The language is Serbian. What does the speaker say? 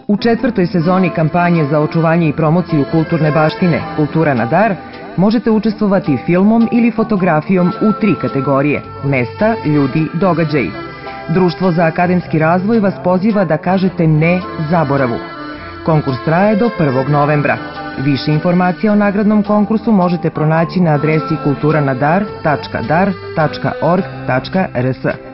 U četvrtoj sezoni kampanje za očuvanje i promociju kulturne baštine Kultura na dar možete učestvovati filmom ili fotografijom u 3 kategorije – mesta, ljudi, događaji. Društvo za akademski razvoj vas poziva da kažete ne zaboravu. Konkurs traje do 1. novembra. Više informacija o nagradnom konkursu možete pronaći na adresi kulturanadar.dar.org.rs.